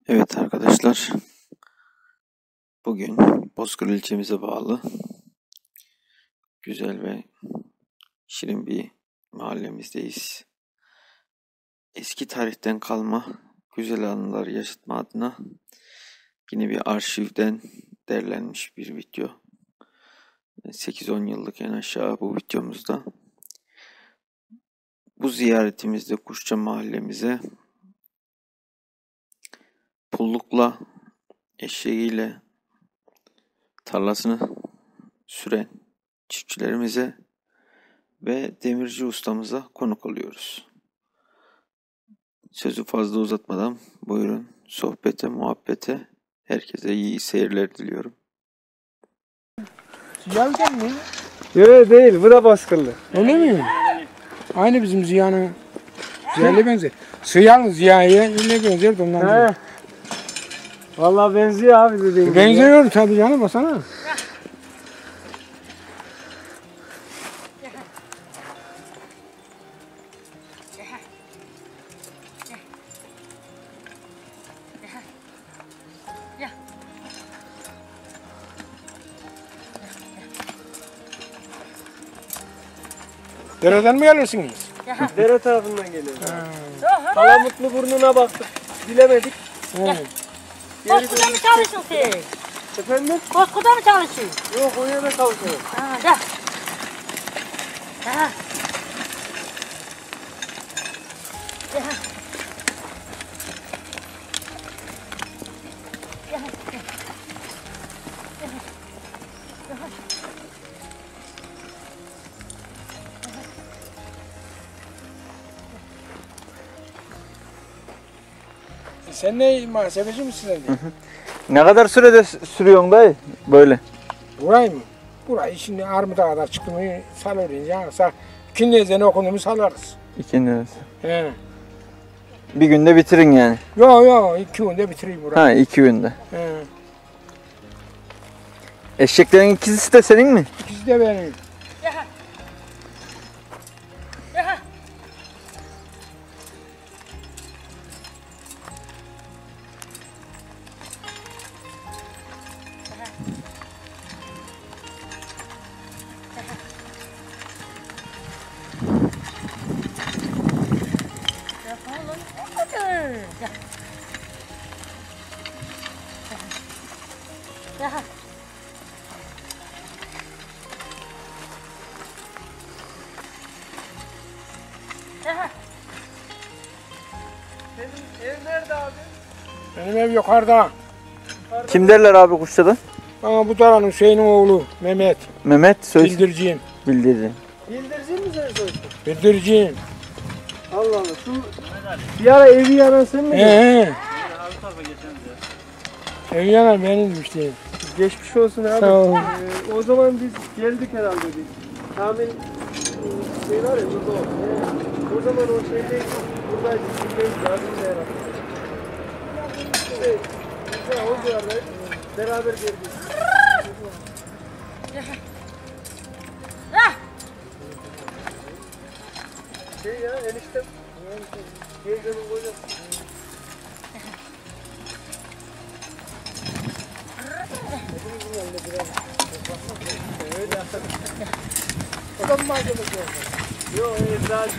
Evet arkadaşlar, bugün Bozkır ilçemize bağlı güzel ve şirin bir mahallemizdeyiz. Eski tarihten kalma güzel anılar yaşatma adına yine bir arşivden derlenmiş bir video. 8-10 yıllık en aşağı bu videomuzda. Bu ziyaretimizde Kuşça mahallemize pullukla, eşeğiyle tarlasını süren çiftçilerimize ve demirci ustamıza konuk oluyoruz. Sözü fazla uzatmadan buyurun sohbete, muhabbete, herkese iyi seyirler diliyorum. Ziya'dan mı? Yok değil, bu da Bozkırlı. Öyle mi? Aynı bizim Ziya'nın. Ziya'yla benzer. Sıya'nın Ziya'ya öyle benzer de ondan diyor. Vallahi benziyor abi dediğin gibi. Benziyor tabii canım, basana. Dereden mi gelirsiniz? Dere tarafından geliyor. Palamutlu burnuna baktık, bilemedik. Bozkurt'ta mı çalışıyorsun sen? Efendim? Bozkurt'ta mı çalışıyorsun? Yok, oraya da çalışıyorum. Ha, gel. Ha. Gel. Sen ne muhasebeci misin sen? Ne kadar sürede sürüyorsun dayı böyle? Burayı mı? Burayı şimdi Armut'a kadar çıktı mı salırız ya. İkinci ezanı okundu mu salarız. İkinci. He. Bir günde bitirin yani. Yo 2 günde bitireyim burayı. Ha, 2 günde. He. Eşeklerin ikisi de senin mi? İkisi de benim. Senin ev nerede abi? Benim ev yukarıda. Kim derler abi Kuşça'da? Bana bu taranın Hüseyin'in oğlu Mehmet. Mehmet Söz Bildiriciyim. Bildirici. Bildirici mi sen soysun? Bildiriciyim. Allah Allah. Şu bir ara evi yanan sen mi? He. Ev yanar benim işte. Geçmiş olsun abi. Sağ ol. O zaman biz geldik herhalde biz. Kamil şey var ya burada o. O zaman o şeyde buradaydık. Buradaydık abi herhalde. İşte biz de o civarda beraber geldik. Şey ya eniştem. Teyzemin kocası. Adam malzemesi oldu. Yok eczacı.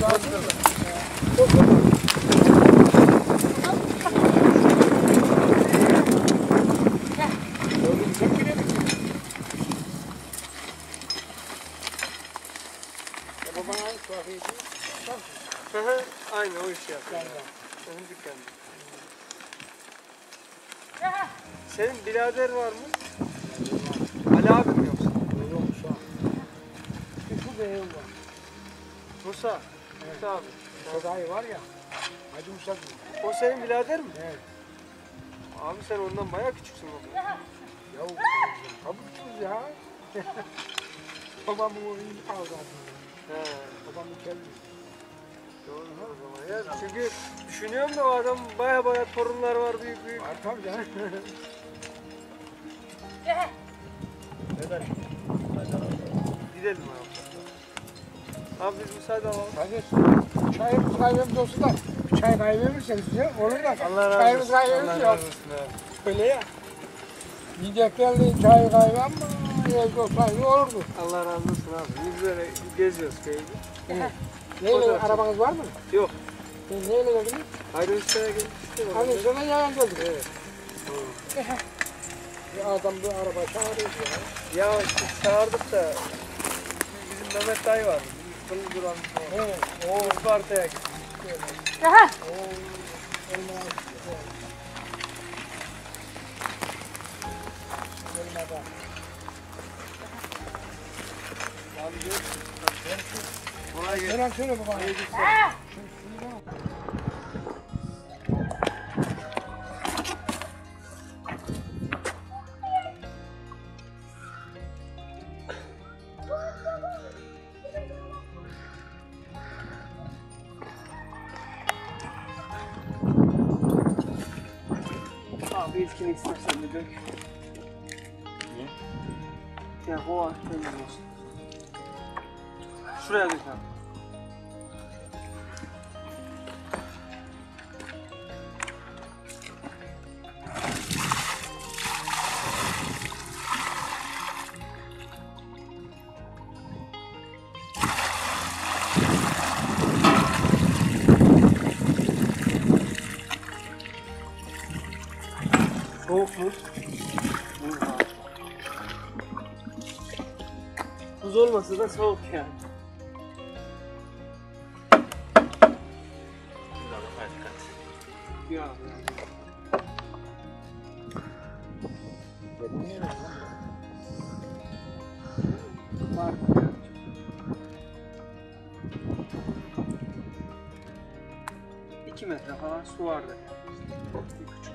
Aynı o işi yapıyor. Onun dükkanı. Senin birader var mı? Ali abi mi yoksa? Yok şu an. Şu bir ev var. Musa. Musa abi. O dayı var ya. Hacı Musa gibi. O senin birader mi? Evet. Abi sen ondan bayağı küçüksün o zaman. Ya tabii ki ya. Babam o iyi kaldı aslında. He. Babam mükemmel. Doğru o zaman ya. Çünkü düşünüyorum da o adam baya torunlar var büyük büyük. Var tabii canım. Neden? Gidelim abi. Abi biz müsaade alalım. Hadi çayımız kahvemiz olsun da çay kaybedersen size olur da. Allah razı Çayımız olsun. kaybederse Allah yok. razı olsun abi. Öyle ya. Yiyecek geldi çay kaybam mı? Evde olsaydı olurdu. Allah razı olsun abi. Biz böyle geziyoruz köyde. Neyle Fotoğraf arabanız var mı? Yok. Neyle geldiniz? Haydi Usta'ya geldik işte. Hani sana yayan geldik. Evet. Bir adam bir araba çağırıyor ya. Ya işte çağırdık da bizim Mehmet dayı vardı. Kılıç duran. O Isparta'ya gittik. Aha. Kolay gelsin. Selam söyle baba. Abi ilkini istersen bir dök. Niye? Ya o ahtından olsun. Şuraya dök abi. Soğuk mu? Buz olmasa da soğuk yani. Ya. Var. 2 metre falan su vardı. Bir küçük.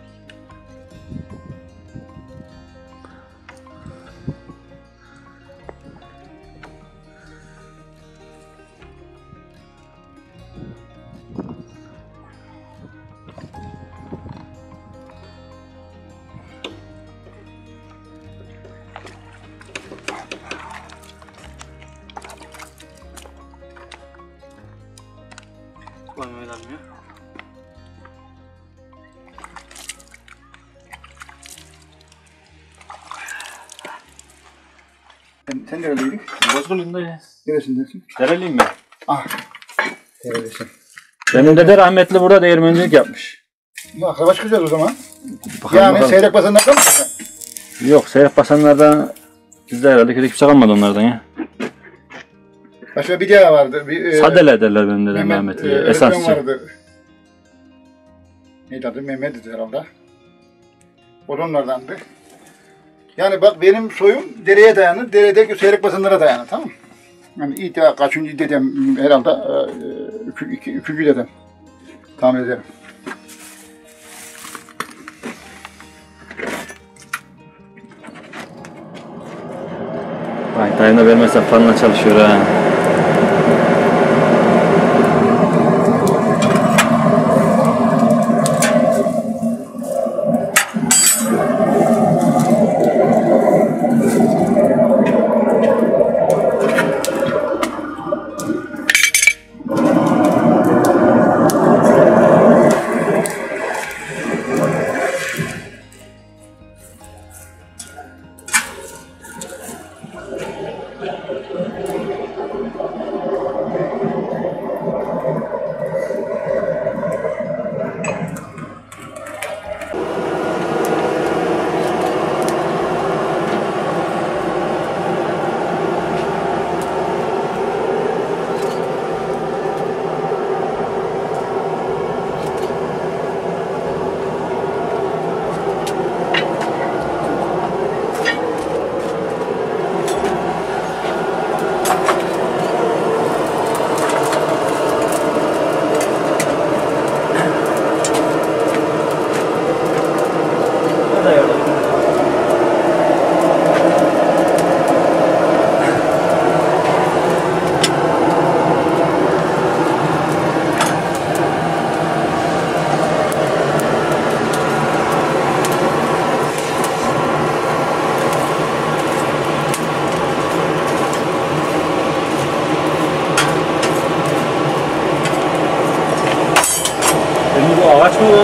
Ulan oynanmıyor. Sen nereliydin? Bozkır'ın dayı. Neresindensin? Dereliyim ben. Ah. Nerelisin? Benim dede rahmetli burada değirmencilik yapmış. Arkadaş güzel o zaman. Bakalım, Yani bakalım. seyrek basanlardan mısın? Yok, seyrek basanlardan bizde herhalde kimse kalmadı onlardan ya. Başka bir daha vardı. Bir, Sadele derler benim dedem rahmetli. öğretmen Esansçı. vardı. Neydi adı? Mehmet'di herhalde. O da onlardandı. Yani bak benim soyum dereye dayanır. Deredeki seyrek basanlara dayanır, tamam mı? Yani ilk defa kaçıncı dedem herhalde üçüncü dedem. Tahmin ederim. Vay, dayım da vermezse fanla çalışıyor ha.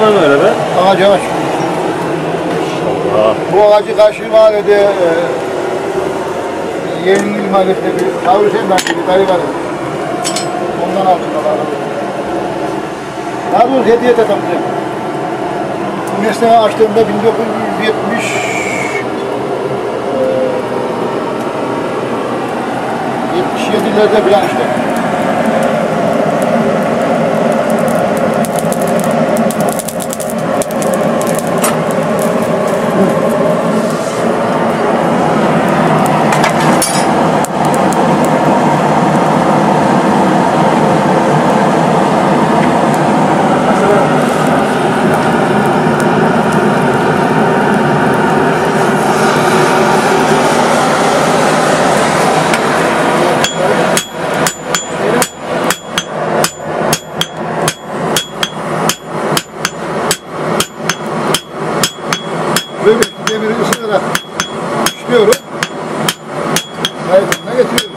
zaman öyle be? Ağaç ağaç. Allah. Bu ağacı karşı mahallede Yeğenli mahallede bir Tavri Sember bir dayı var. Ondan aldım da. Daha doğrusu hediye de tabii. Bu mesleği açtığımda 77'lerde falan işte. Böyle demiri ısınarak pişiriyorum. Kaydına getiriyorum.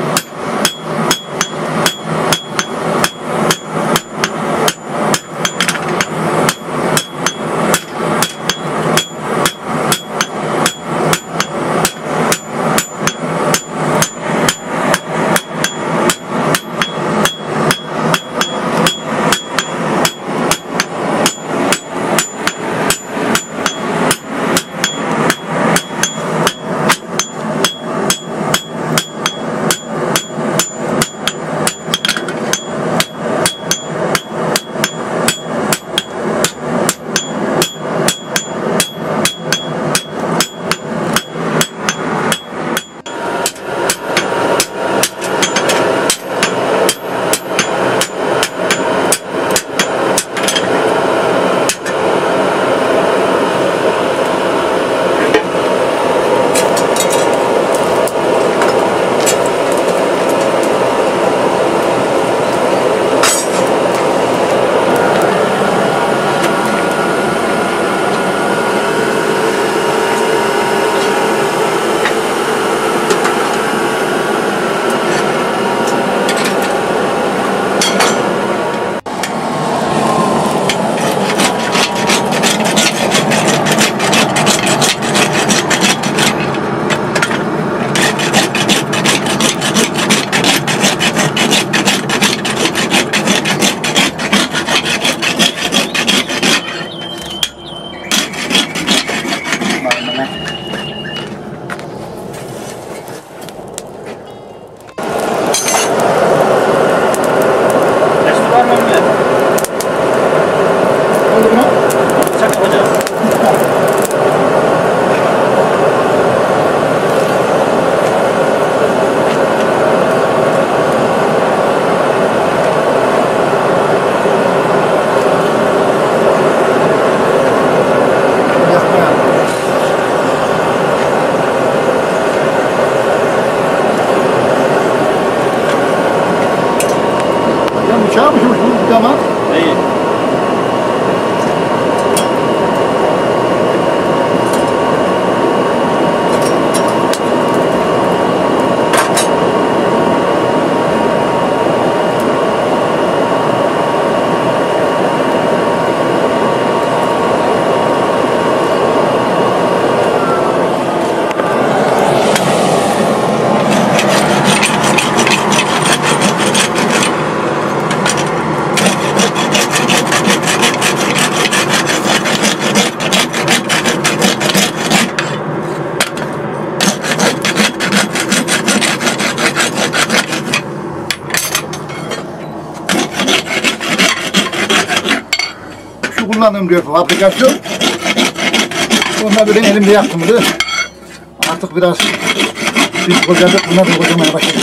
Çağırmışım bu zaman. Neyi? Kullandığım diyor fabrikasyon. Onlar böyle elimde yaptımdı. Artık biraz biz kocadık, bunlar da kocamaya başladı.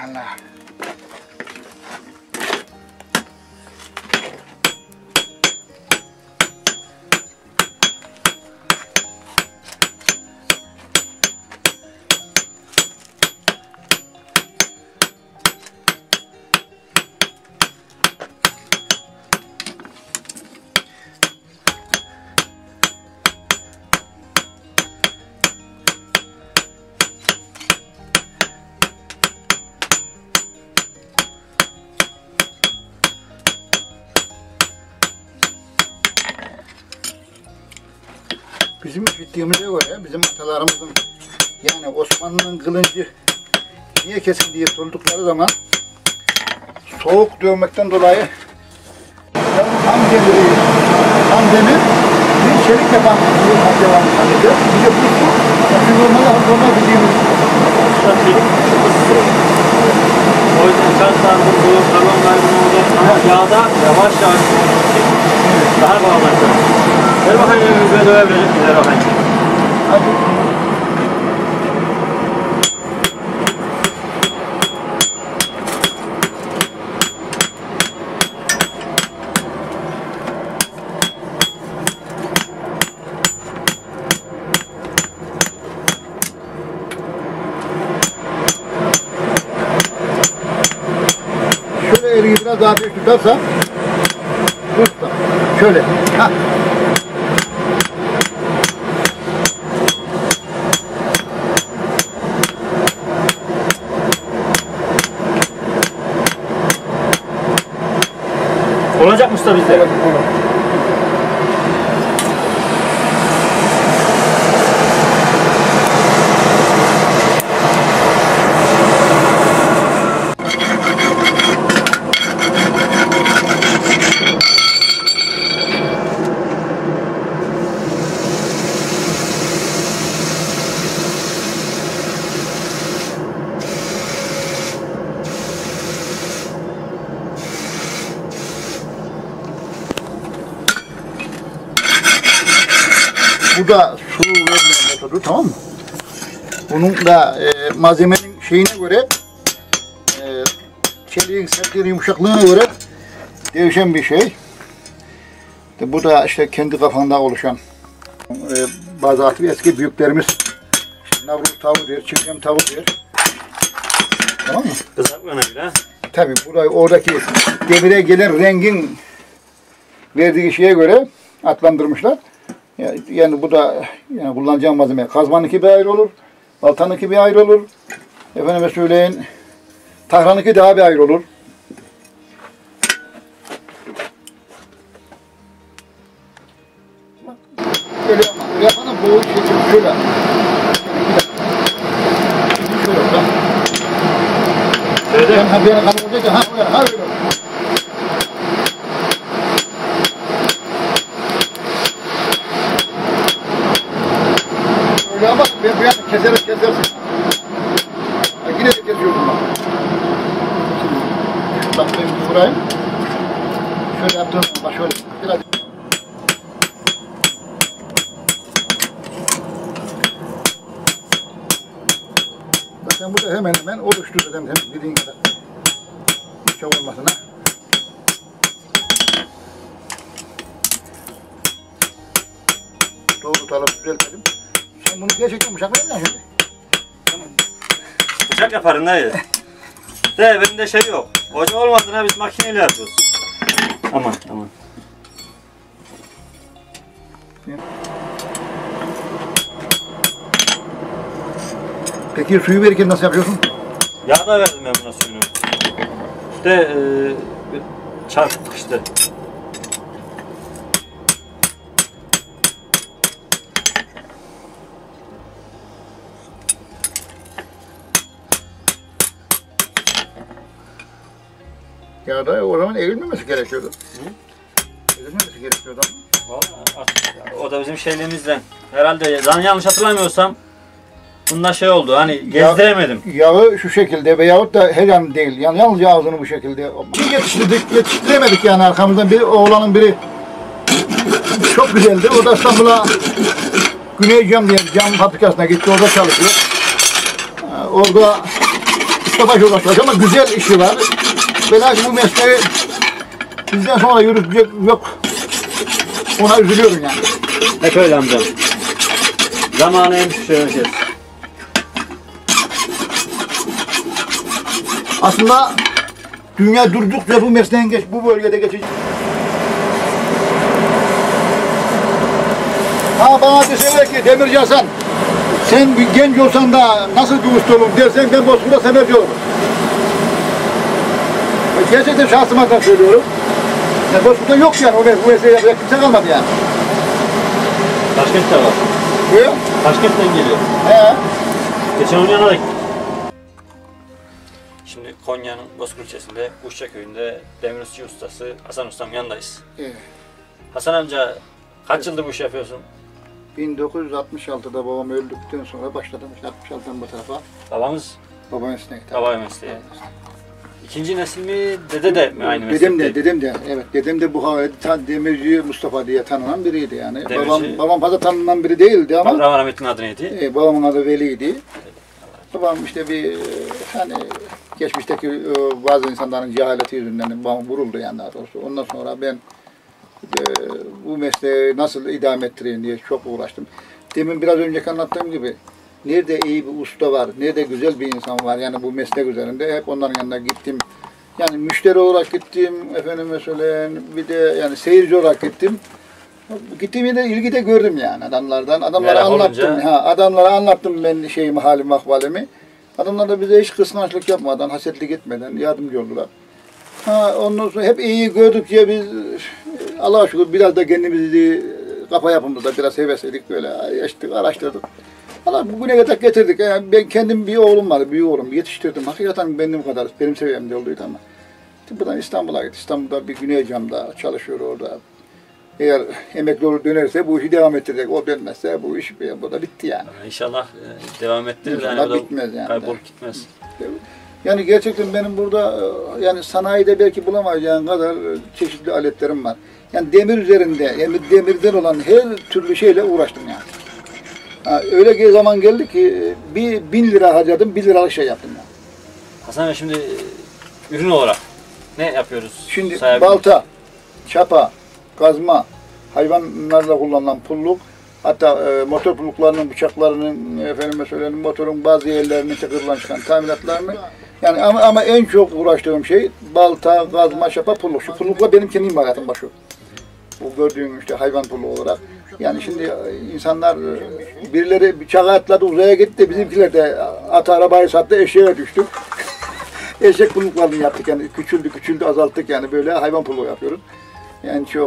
Allah. Bizim işittiğimize göre bizim atalarımızın yani Osmanlı'nın kılıncı niye kesildi diye sordukları zaman soğuk dövmekten dolayı tam demir bir çelik yapan bir parça var sadece. Bir de bu su normalde bildiğimiz O yüzden çarşılarda bu karbon kaybını yağda yavaş yavaş daha bağlanacak. Ver bakayım yüzüne dövebilecek miyiz? Ver bakayım. hadi. Şöyle elini biraz daha ateş tutarsa tutsa. Şöyle. Ha. Olacak mı usta bizde? Bu da su verme metodu, tamam mı? Bunun da malzemenin şeyine göre çeliğin sertliğine, yumuşaklığına göre değişen bir şey. Bu da işte kendi kafanda oluşan bazı artık eski büyüklerimiz Navruz tavuğu der, Çingem tavuğu der. Tamam mı? Kızartma önemli ha. Tabii burayı oradaki demire gelen rengin verdiği şeye göre adlandırmışlar. Yani bu da yani kullanacağım malzeme. Kazmanınki bir ayrı olur, baltanınki bir ayrı olur. Efendime söyleyin, tahranınki daha bir ayrı olur. Böyle yapma. Böyle yapana boğul şekil şöyle. Şöyle bak. Öyle. Ha bir yana kalır olacak ya. Ha öyle. Ha öyle. Öyle ama ben bir yana kesersin. Ha, yine de kesiyorum bak. Şimdi bak ben vurayım. Şöyle yaptığım zaman bak şöyle. Biraz. Zaten burada hemen hemen oluştu dedim dediğin kadar. Çok olmasın ha. Doğrultalım, düzeltelim. Sen bunu gerçekten bıçak verir misin şimdi? Bıçak yaparım dayı. De bende şey yok. Hoca olmadığına biz makineyle yapıyoruz. Aman aman. Peki suyu verirken nasıl yapıyorsun? Yağda verdim ben buna suyunu. İşte çarptık işte. Ya da o zaman eğilmemesi gerekiyordu. Eğilmemesi gerekiyordu ama. Vallahi artık o da bizim şeyliğimizden. Herhalde yanlış hatırlamıyorsam bunda şey oldu hani gezdiremedim. Yağı şu şekilde veyahut da her yan değil. Yani yalnızca ağzını bu şekilde. Yetiştiremedik yani arkamızdan bir oğlanın biri çok güzeldi. O da İstanbul'a Güney Cam diye cam fabrikasına gitti. Orada çalışıyor. Orada ustabaşı uğraşıyor ama güzel işi var. Belki bu mesleği bizden sonra yürütecek yok. Ona üzülüyorum yani. Hep öyle amcam. Zamanı en düşüreceğiz. Aslında dünya durdukça bu mesleğin bu bölgede geçecek. Ha bana deseler ki Demirci Hasan, sen bir genç olsan da nasıl bir usta olur dersen ben Bozkurt'a semerci olurum. Gerçekten şahsıma söylüyorum. Yani Bozkurt'ta yok yani bu mesleği yapacak kimse kalmadı yani. Taşkent'te var. Buyur. Taşkent'ten geliyor. He. Geçen onun yanına da gittim. Şimdi Konya'nın Bozkurt ilçesinde Kuşça köyünde demirci ustası Hasan Ustam yanındayız. Evet. Hasan amca kaç yıldır bu işi yapıyorsun? 1966'da babam öldükten sonra başladım. 66'dan bu tarafa. Babamız Baba mesleği. baba mesleği. İkinci nesil mi, dede de mi aynı Dedem meslekte? de, evet. Dedem de bu havale Demirci Mustafa diye tanınan biriydi yani. Demirci. Babam fazla tanınan biri değildi ama Rahmetli'nin adı neydi? babamın adı Veli'ydi. Babam işte bir hani geçmişteki bazı insanların cehaleti yüzünden babam vuruldu yani daha doğrusu. Ondan sonra ben bu mesleği nasıl idame ettireyim diye çok uğraştım. Demin biraz önceki anlattığım gibi nerede iyi bir usta var, nerede güzel bir insan var yani bu meslek üzerinde hep onların yanına gittim. Yani müşteri olarak gittim, efendime söyleyeyim, bir de yani seyirci olarak gittim. Gittiğim yerde ilgi de gördüm yani adamlardan. Adamlara Merak anlattım. olunca... Adamlara anlattım ben şeyimi, halimi, ahvalimi. Adamlar da bize hiç kıskançlık yapmadan, hasetlik etmeden yardımcı oldular. Ondan sonra hep iyi gördükçe biz Allah'a şükür biraz da kendimizi kafa yapımızda biraz hevesledik böyle yaşadık, araştırdık. Allah bugüne kadar getirdik. Yani ben kendim bir oğlum vardı, büyük oğlum yetiştirdim. Hakikaten benim kadar, benim seviyemde olduydu ama. Buradan İstanbul'a gitti. İstanbul'da bir Güney Cam'da çalışıyor orada. Eğer emekli olur dönerse bu işi devam ettirecek. O dönmezse bu iş burada bitti yani. İnşallah devam ettirir. İnşallah yani bitmez yani. Kaybolup gitmez. Yani gerçekten benim burada yani sanayide belki bulamayacağın kadar çeşitli aletlerim var. Yani demir üzerinde, yani demirden olan her türlü şeyle uğraştım yani. Öyle bir zaman geldi ki bir 1000 lira harcadım, 1 liralık şey yaptım yani. Hasan Bey şimdi ürün olarak ne yapıyoruz? Şimdi balta, çapa, kazma, hayvanlarla kullanılan pulluk, hatta motor pulluklarının, bıçaklarının, efendime söyleyeyim, motorun bazı yerlerinin çakırından çıkan tamiratlarını, yani ama en çok uğraştığım şey balta, kazma, çapa, pulluk. Şu pullukla benim kendi imalatım başı. Bu gördüğün işte hayvan pulluğu olarak. Yani şimdi insanlar, birileri bıçağı atladı, uzaya gitti, bizimkiler de at arabayı sattı, eşeğe düştük. Eşek pulluklarını yaptık yani, küçüldü, azalttık yani böyle hayvan pulluğu yapıyoruz. Yani çok,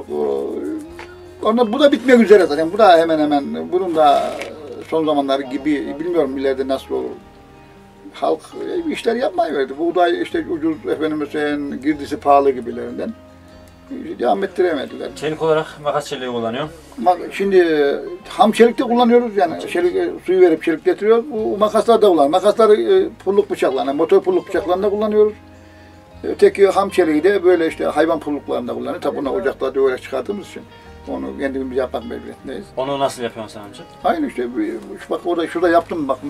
bu da bitmek üzere zaten. Bu da hemen hemen, bunun da son zamanları gibi, bilmiyorum ileride nasıl olur. Halk işler yapmayı verdi. Buğday işte ucuz, efendime söyleyeyim, girdisi pahalı gibilerinden. Devam ettiremediler. Çelik olarak makas çeliği kullanıyor. Şimdi ham çelik de kullanıyoruz yani. Suyu verip çelik getiriyoruz. Bu makaslar da kullanıyoruz. Makasları pulluk bıçaklarına, motor pulluk bıçaklarında kullanıyoruz. Öteki ham çeliği de böyle işte hayvan pulluklarında kullanıyoruz. Tabi bunu ocakta döverek çıkarttığımız için onu kendimiz yapmak mecburiyetindeyiz. Onu nasıl yapıyorsun sen amca? Aynı işte bak orada şurada yaptım bakın.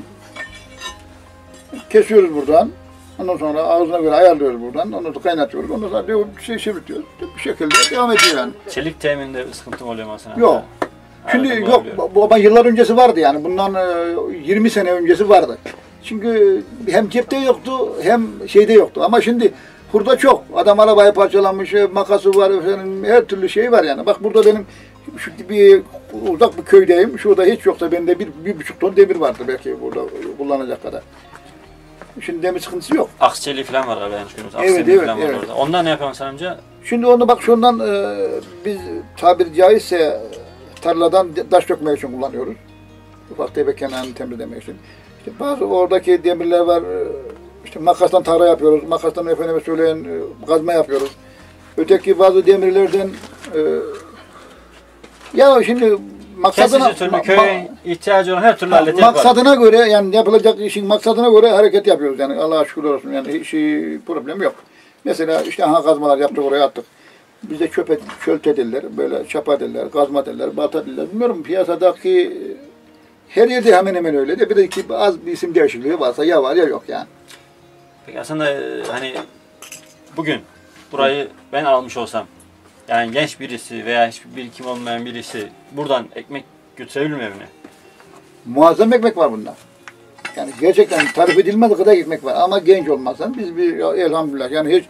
Kesiyoruz buradan. Ondan sonra ağzına göre ayarlıyoruz buradan. Ondan sonra kaynatıyoruz. Ondan sonra çevirtiyoruz. Bu şekilde devam ediyor yani. Çelik temininde sıkıntı oluyor mu Hasan amca? Yok. Şimdi yok. Bu yıllar öncesi vardı yani. Bundan 20 sene öncesi vardı. Çünkü hem cepte yoktu hem şeyde yoktu. Ama şimdi burada çok. Adam arabayı parçalamış, makası var, efendim, her türlü şey var yani. Bak burada benim şu bir uzak bir köydeyim. Şurada hiç yoksa bende 1,5 ton demir vardı belki burada kullanacak kadar. Şimdi demir sıkıntısı yok. Aks çeliği falan var galiba yanlış bilmiyorsam. Evet, falan var orada. Ondan ne yapıyorsun Hasan amca? Şimdi onu bak şundan biz tabiri caizse tarladan taş dökmek için kullanıyoruz. Ufak tefek kenarını temizlemek için. İşte bazı oradaki demirler var. İşte makastan tarla yapıyoruz. Makastan efendime söyleyin kazma yapıyoruz. Öteki bazı demirlerden ya şimdi maksadına köyün ihtiyacı olan her türlü aleti maksadına göre yani yapılacak işin maksadına göre hareket yapıyoruz yani Allah'a şükür olsun yani hiç problem yok. Mesela işte kazmalar yaptık oraya attık. Bize çölt dediler, böyle çapa dediler, kazma dediler, balta dediler. Bilmiyorum piyasadaki her yerde hemen hemen öyle de bir de az bir isim değişikliği varsa ya var ya yok yani. Peki aslında hani bugün burayı ben almış olsam, yani genç birisi veya hiçbir birikim olmayan birisi buradan ekmek götürebilir mi evine? Muazzam ekmek var bunda. Yani gerçekten tarif edilmediği kadar ekmek var. Ama genç olmazsan biz bir elhamdülillah yani hiç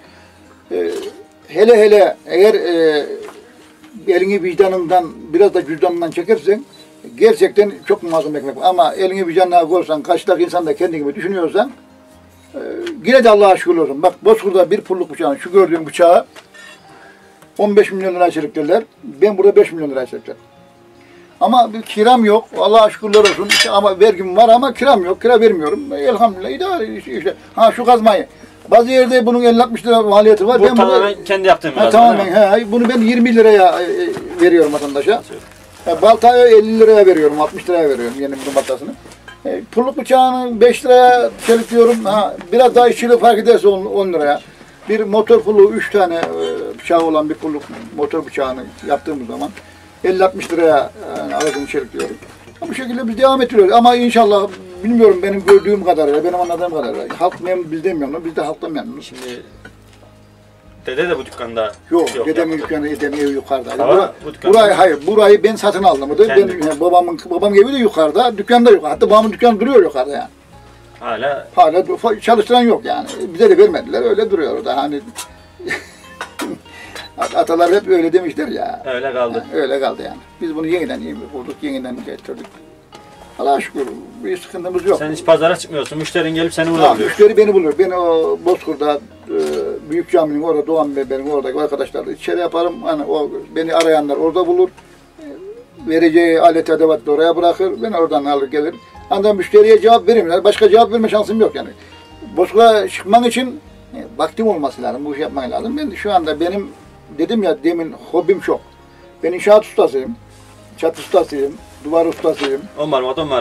hele eğer elini vicdanından biraz da cüzdanından çekersen gerçekten çok muazzam ekmek var. Ama elini vicdanına koysan, karşıdaki insan da kendi gibi düşünüyorsan yine de Allah'a şükür olsun. Bak Bozkurt'ta bir pulluk bıçağın, şu gördüğüm bıçağı 15 milyon liraya çeliktirler. Ben burada 5 milyon liraya çeliktirler. Ama bir kiram yok. Allah'a şükürler olsun. İşte ama vergim var ama kiram yok. Kira vermiyorum. Elhamdülillah idare işte. Ha şu kazmayı. Bazı yerde bunun 50-60 lira maliyeti var. Bu tamamen kendi yaptığım bir tamamen. Bunu ben 20 liraya veriyorum vatandaşa. Baltayı 50 liraya veriyorum. 60 liraya veriyorum yeni bunun baltasını. Pulluk bıçağını 5 liraya çelikliyorum. Biraz daha işçilik fark ederse 10 liraya. Bir motor pulluğu 3 tane bıçağı olan bir pulluk motor bıçağını yaptığımız zaman 50-60 liraya aracını çelikliyorum. Bu şekilde biz devam ettiriyoruz. Ama inşallah bilmiyorum benim gördüğüm kadarıyla, benim anladığım kadarıyla. Halk memnun, bizden memnun, biz de halktan memnunuz. Şimdi dede de bu dükkanda yok dedemin dükkanı, dedemin evi yukarıda. Tamam, Burayı ben satın aldım. Ben, babam evi de yukarıda, dükkanda yukarıda. Hatta babamın dükkanı duruyor yukarıda yani. Hala çalıştıran yok yani. Bize de vermediler, öyle duruyor orada. Hani atalar hep öyle demişler ya. Öyle kaldı. Yani, öyle kaldı yani. Biz bunu yeniden bulduk, yeniden getirdik. Allah'a şükür bir sıkıntımız yok. Sen hiç pazara çıkmıyorsun, müşterin gelip seni burada buluyor. Müşteri beni buluyor. Ben o Bozkurt'ta Büyük Cami'nin orada, Doğan Bey benim oradaki arkadaşlarla içeri yaparım. Hani o beni arayanlar orada bulur. Vereceği alet edevatı oraya bırakır. Ben oradan alır gelirim. Ancak müşteriye cevap verirler. Başka cevap verme şansım yok yani. Bozkurt'a çıkmak için vaktim olması lazım. Bu işi yapmak lazım. Ben şu anda benim dedim ya demin hobim çok. Ben inşaat ustasıyım. Çat ustasıyım. Duvar ustasıyım. On var.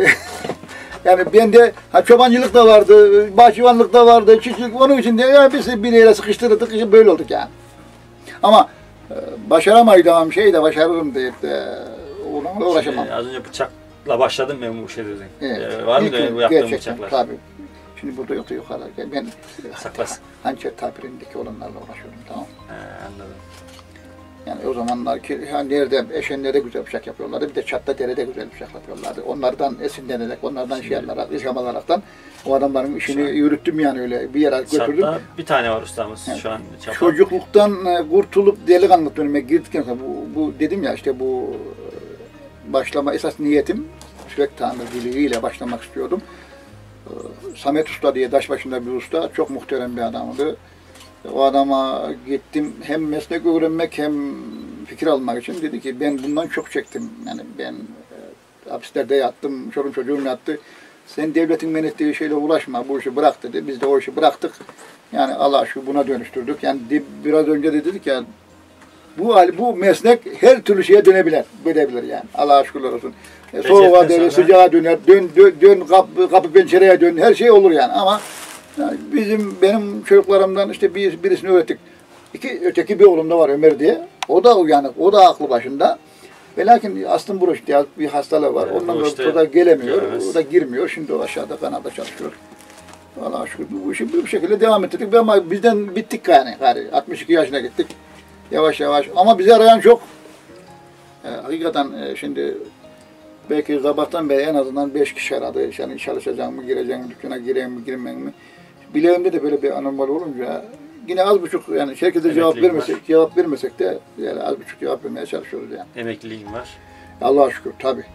Yani bende çobancılık da vardı, bahçıvanlık da vardı, çiftçilik. Onun için de yani biz bir yere sıkıştırdık, böyle olduk yani. Ama başaramayacağım şeyi de başarırım deyip de onunla uğraşamam. Az önce bıçakla başladım ben bu şey dedin. Evet. Var mı bu yaptığım bıçaklar? Tabii. Şimdi burada yoktu yukarıda. Ben saklasın. hançer tabirindeki olanlarla uğraşıyorum, tamam. Anladım. Yani o zamanlar ki nerede Eşenler'de güzel bıçak yapıyorlardı, bir de Çat'ta Dere'de güzel bıçak yapıyorlardı. Onlardan esinlenerek, onlardan şey alarak, ilham alaraktan o adamların işini yürüttüm yani öyle bir yere götürdüm. Çat'ta bir tane var ustamız şu an. Çocukluktan kurtulup delikanlı döneme girdikten sonra bu dedim ya işte bu başlama esas niyetim sürekli tamirciliğiyle başlamak istiyordum. Samet Usta diye Taşbaşı'nda bir usta, çok muhterem bir adamdı. O adama gittim hem meslek öğrenmek hem fikir almak için. Dedi ki ben bundan çok çektim. Yani ben hapislerde yattım, çoluk çocuğum yattı. Sen devletin men ettiği şeyle uğraşma, bu işi bırak dedi. Biz de o işi bıraktık. Yani Allah'a şükür buna dönüştürdük. Yani biraz önce de dedik ya bu meslek her türlü şeye dönebilir yani. Allah'a şükürler olsun. Soğuğa döner, sıcağa döner, dön kapı pencereye dön, her şey olur yani ama yani benim çocuklarımdan işte birisini öğrettik. Öteki bir oğlum da var Ömer diye. O da uyanık, o da aklı başında. Ve lakin astım buruş diye bir hastalığı var. Ondan işte, da gelemiyor, o da girmiyor. Şimdi o aşağıda kanalda çalışıyor. Allah'a şükür bu işi bu şekilde devam ettirdik. Ama bizden bittik yani. 62 yaşına gittik. Yavaş yavaş. Ama bizi arayan çok. Hakikaten şimdi belki sabahtan beri en azından 5 kişi aradı. Yani çalışacağım mı, gireceğim mi, dükkana gireyim mi, girmem mi? Bileğimde de böyle bir anormal olunca yine az buçuk yani herkese cevap vermesek de yani az buçuk cevap vermeye çalışıyoruz yani. Emekliliğim var. Allah'a şükür tabii.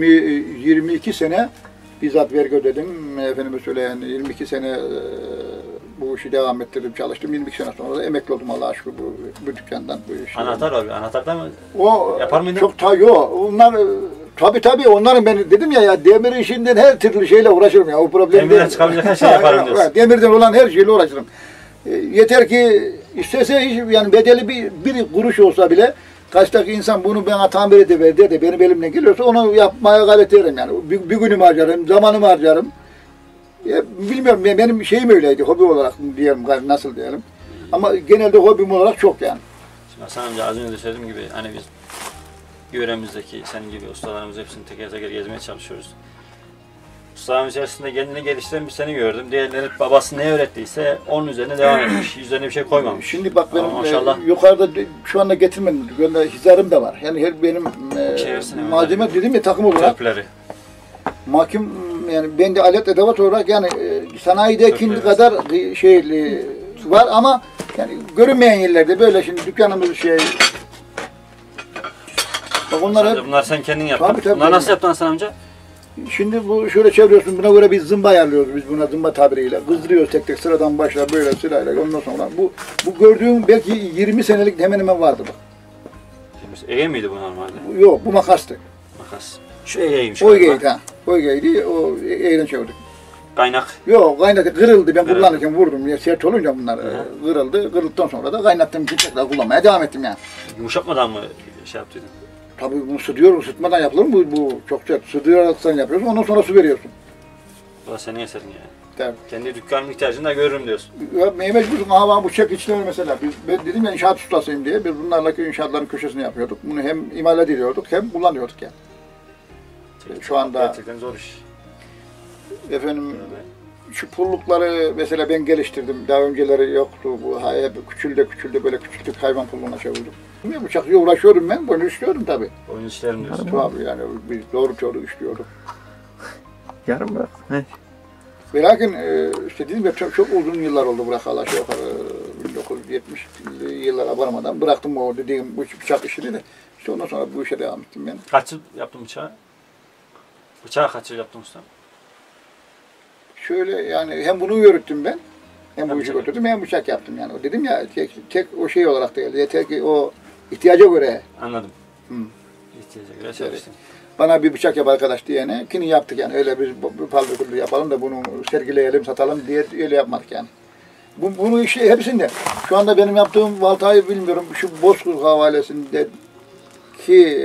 22 sene bizzat vergi ödedim. Efendime söyleyen 22 sene bu işi devam ettirdim, çalıştım. 22 sene sonra da emekli oldum Allah'a şükür bu dükkandan. Bu işi. Anahtar abi, anahtarda mı? O yapar mıydın? Çok yok. Onlar tabii onların ben dedim ya demir işinden her türlü şeyle uğraşırım ya. O problem demirden çıkabilecek her şeyi yaparım diyorsun. Demirden olan her şeyle uğraşırım. Yeter ki istese hiç yani bedeli bir kuruş olsa bile karşıdaki insan bunu bana tamir ediver de benim elimden geliyorsa onu yapmaya gayret ederim yani. Bir günümü harcarım, zamanımı harcarım. Bilmiyorum benim şeyim öyleydi hobi olarak diyelim nasıl diyelim. Ama genelde hobim olarak çok yani. Şimdi Hasan amca az önce söylediğim gibi hani biz yöremizdeki senin gibi ustalarımız hepsini teker teker gezmeye çalışıyoruz. ustaların içerisinde kendini geliştiren bir seni gördüm. Diğerleri babası ne öğrettiyse onun üzerine devam etmiş. Üzerine bir şey koymamış. Şimdi bak benim maşallah. yukarıda şu anda getirmedim. Böyle hizarım da var. Yani her benim malzeme dedim ya takım olarak. Çöpleri. Mahkum yani ben de alet edevat olarak yani sanayideki kadar şey var ama yani görünmeyen yerlerde böyle şimdi dükkanımız şey. Bak Bunlar sen kendin yaptın. Tabii, Bunlar nasıl yaptın Hasan amca? Şimdi bu şöyle çeviriyorsun, buna göre bir zımba ayarlıyoruz biz buna zımba tabiriyle. Kızdırıyoruz tek tek sıradan başla böyle sırayla ondan sonra. Bu gördüğün belki 20 senelik hemen hemen vardı bak. Ege miydi bu normalde? Yok bu makastı. Makas. Şu Ege'ymiş. O Ege'ydi ha. O Ege'ydi, o Ege'den çevirdik. Kaynak. Yok kaynadı, kırıldı ben kullanırken vurdum. Ya, sert olunca bunlar kırıldı. Kırıldıktan sonra da kaynattığım için tekrar kullanmaya devam ettim yani. Yumuşatmadan mı şey yaptıydın? Tabii bunu ısıtmadan yapılır mı? Bu çok sert. Sıdıyorsan yapıyorsun, ondan sonra su veriyorsun. Bu da senin eserin yani. Tabii. Kendi dükkanın ihtiyacını da görürüm diyorsun. Ya mecbursun, aha bu çek içleri mesela. Ben dedim ya inşaat ustasıyım diye, biz bunlarla inşaatların köşesini yapıyorduk. Bunu hem imal ediyorduk hem kullanıyorduk yani. Şu anda gerçekten zor iş. efendim şu pullukları mesela ben geliştirdim. Daha önceleri yoktu. Bu hep küçüldü böyle küçüldük hayvan pulluğuna çevirdim. Bıçakla uğraşıyorum ben, bunu işliyorum tabii. Oyun işlerim diyorsun. Tabii yani biz doğru işliyorduk. Yarım bırak. He. Ve lakin işte dedim ya çok uzun yıllar oldu bırakalı aşağı yukarı 1970'li yıllara varmadan bıraktım o dediğim bu bıçak işini de. İşte ondan sonra bu işe devam ettim ben. Kaç yıl yaptın bıçağı? Bıçağı kaç yıl yaptın usta? Şöyle yani hem bunu öğrettim ben, hem bu işi bıçak götürdüm hem bıçak yaptım yani. O dedim ya tek o şey olarak değil, yeter ki o ihtiyaca göre. Anladım. Hı. İhtiyaca göre çalıştın. Bana bir bıçak yap arkadaş diyene, kini yaptık yani öyle bir paldır yapalım da bunu sergileyelim, satalım diye öyle yapmadık yani. Bunu işte hepsinde. Şu anda benim yaptığım baltayı bilmiyorum, şu Bozkurt havalesinde ki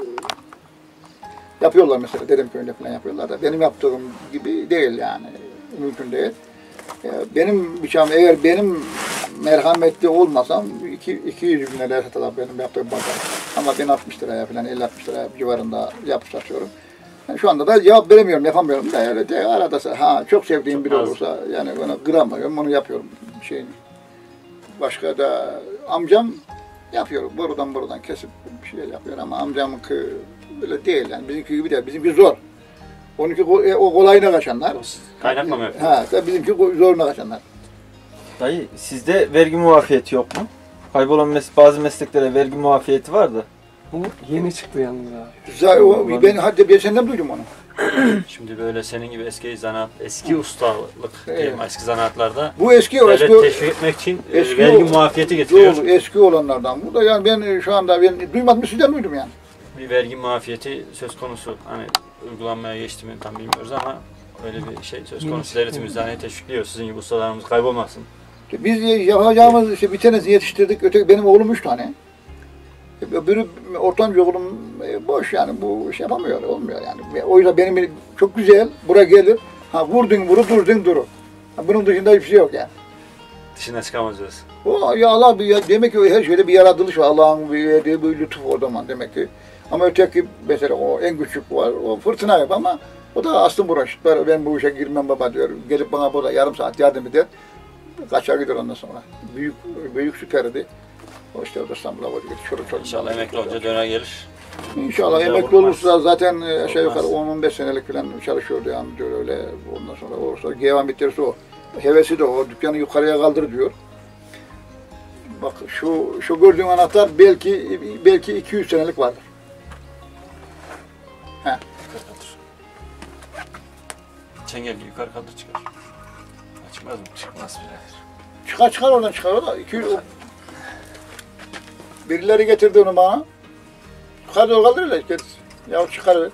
yapıyorlar mesela, Dedemköy'ünde falan yapıyorlar da benim yaptığım gibi değil yani, mümkün değil. Benim bıçağım eğer benim merhametli olmasam 200 bin liraya satılır benim yaptığım baltayı. Ama ben 60 liraya falan 50-60 liraya civarında yapıp satıyorum. Yani şu anda da cevap veremiyorum, yapamıyorum da öyle de arada çok sevdiğim biri olursa yani bana kıramıyorum, onu yapıyorum şeyini. Başka da amcam yapıyor, buradan kesip bir şey yapıyor ama amcamınki öyle değil yani, bizimki gibi değil, bizimki zor. Onunki o kolayına kaçanlar. Kaynakla mı yapıyorsun? Ha, bizimki zoruna kaçanlar. Dayı sizde vergi muafiyeti yok mu? Kaybolan bazı mesleklere vergi muafiyeti var da. Bu yeni çıktı yalnız abi. Ben senden duydum onu. Şimdi böyle senin gibi eski ustalık diyeyim, eski zanaatlarda Bu eski devlet teşvik etmek için vergi muafiyeti getiriyor. Doğru, eski olanlardan. Bu da yani ben şu anda duymadım, sizden duydum yani. Bir vergi muafiyeti söz konusu. Hani uygulanmaya geçti mi tam bilmiyoruz ama öyle bir şey söz konusu. Devletimiz hani teşvikliyor. Sizin gibi ustalarımız kaybolmasın. Biz yapacağımız işte bir tanesini yetiştirdik. Öteki benim oğlum 3 tane. Öbürü ortanca oğlum boş yani bu iş yapamıyor, olmuyor yani. O yüzden benim çok güzel, buraya gelir. Ha vurdun durdun duru. Bunun dışında hiçbir şey yok yani. Dışına çıkamaz diyorsun. O ya Allah demek ki her şeyde bir yaratılış var. Allah'ın verdiği bir lütuf o zaman demek ki. Ama öteki mesela o en küçük var. O fırtına yap ama o da aslında uğraş. Ben bu işe girmem baba diyor. Gelip bana burada yarım saat yardım eder. Kaçar gider ondan sonra. Büyük süperdi. O işte orada İstanbul'a gidiyor. Çocuk. İnşallah emekli olunca döner gelir. İnşallah emekli olursa zaten aşağı yukarı 10-15 senelik falan çalışıyordu yani diyor öyle. Ondan sonra olursa devam bitirirse o. Hevesi de o. Dükkanı yukarıya kaldır diyor. Bak şu gördüğün anahtar belki 200 senelik vardır. He. Yukarı kaldır. Çengel yukarı kaldır çıkar. Çıkmaz mı? Çıkmaz birader. Çıkar oradan çıkar o da. 200 birileri getirdi onu bana. Yukarı doğru kaldırırlar. Ya çıkarır.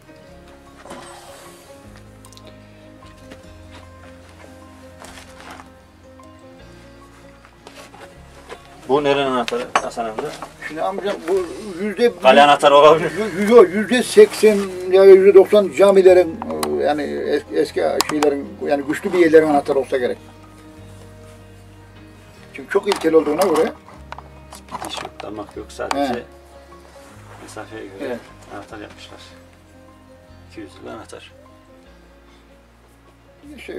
Bu nerenin anahtarı Hasan amca? Şimdi amcam bu Kale anahtarı olabilir. %80 ya %90 camilerin yani eski şeylerin yani güçlü bir yerlerin anahtarı olsa gerek. Çünkü çok ilkel olduğuna göre. Diş yok, damak yok, sadece He. mesafeye göre Evet. anahtar yapmışlar. 200 yıllık anahtar. şey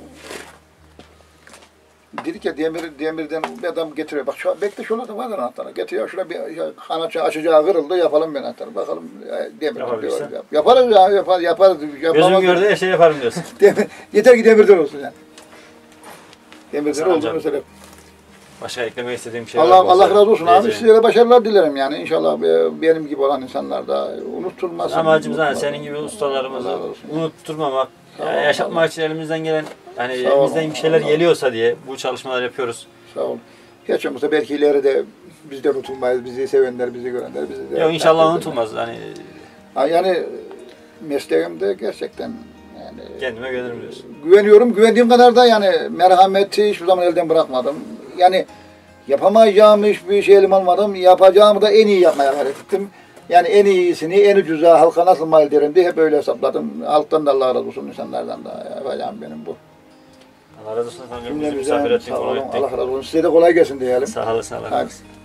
dedik ya demirden bir adam getiriyor. Bak şu bekle şurada da var anahtarı. Getiriyor şurada bir kanatçı açacağı kırıldı yapalım ben anahtarı. Bakalım demir Yapabilirsin. diyor. Yaparız ya yaparız. Gözüm gördüğü her şeyi yaparım diyorsun. Yeter ki demirden olsun yani. Demirden Sağ ol oldu canım. mesela. Başka eklemek istediğim şey var mı? Allah razı olsun abi. Diyeceğim. Sizlere başarılar dilerim yani. İnşallah benim gibi olan insanlar da unutulmasın. Amacımız hani unutulmasın. senin gibi ustalarımızı Allah razı olsun. unutturmamak, Sağ ol, yaşatmak için elimizden gelen, hani Sağ ol, elimizden bir şeyler Allah. geliyorsa diye bu çalışmalar yapıyoruz. Sağ olun. Hiç olmazsa belki ileride biz de unutulmayız. Bizi sevenler, bizi görenler. Bizi de Yok inşallah takdir ederler. unutulmaz. Hani Yani mesleğimde gerçekten yani kendime güvenirim diyorsun. güveniyorum. Güvendiğim kadar da yani merhameti hiçbir zaman elden bırakmadım. Yani yapamayacağım hiçbir şey elim almadım. Yapacağımı da en iyi yapmaya gayret ettim. Yani en iyisini, en ucuza halka nasıl mal ederim diye hep öyle hesapladım. Halktan da Allah razı olsun, insanlardan da yapacağım benim bu. Allah razı olsun efendim. Bizi Cümlemizden misafir ettin, sağ konu olun, ettik. Allah razı olsun. Size de kolay gelsin diyelim. Sağ olasın, Allah razı Hadi. olsun.